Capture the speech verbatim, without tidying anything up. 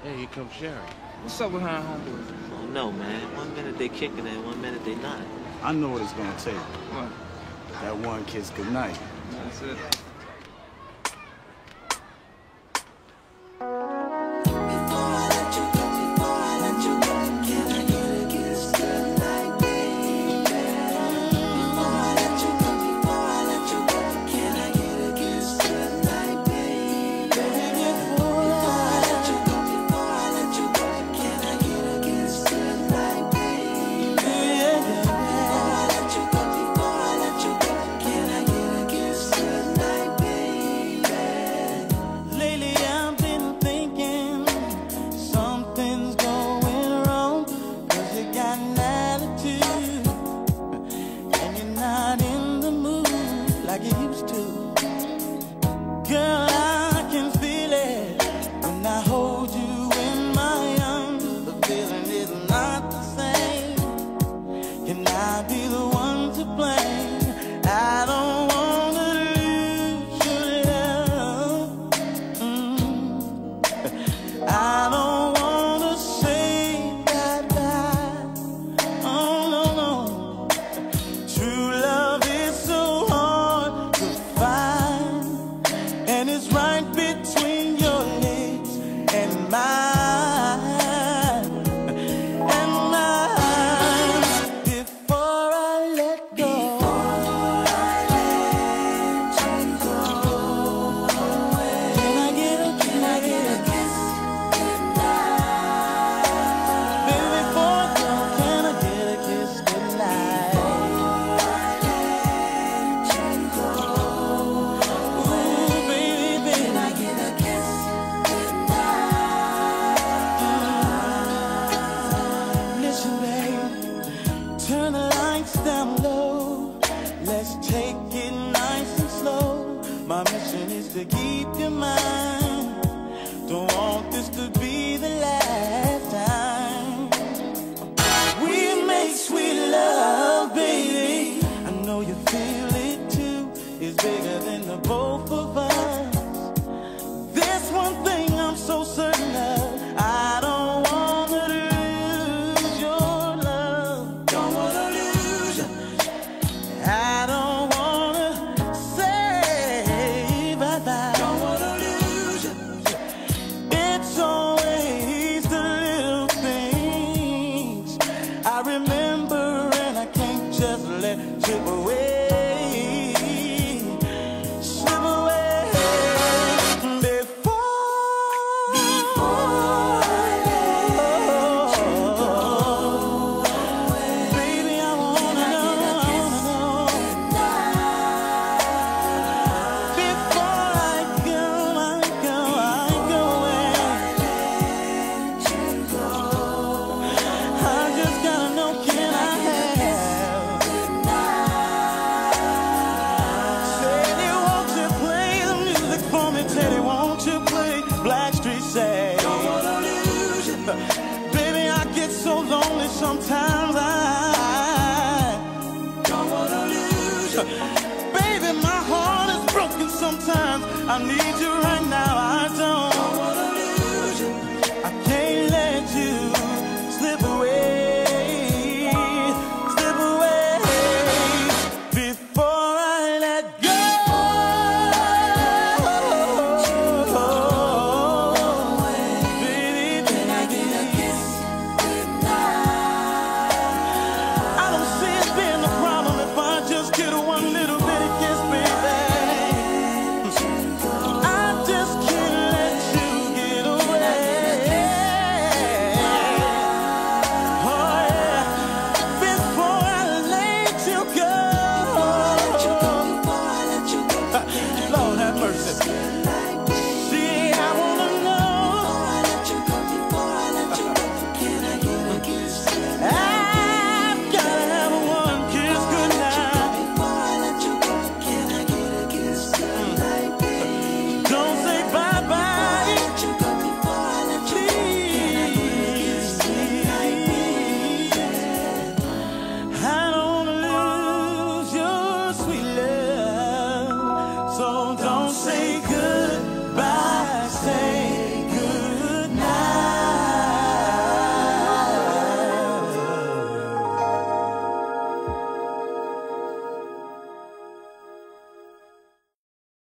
Hey, here comes Sherry. What's up with her and homeboys? Oh, no, man. One minute they kicking it, one minute they not. I know what it's gonna take. What? That one kiss goodnight. That's it. Sometimes I don't wanna lose you. Baby, my heart is broken sometimes. I need you right now, I don't